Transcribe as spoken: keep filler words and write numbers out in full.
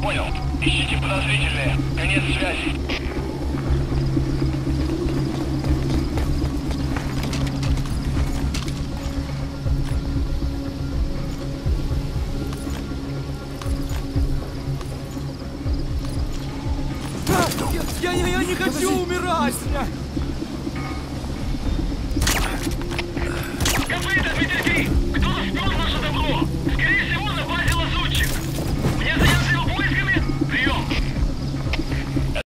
Понял. Ищите подозрительные. Конец связи. Я, я, я не хочу умирать!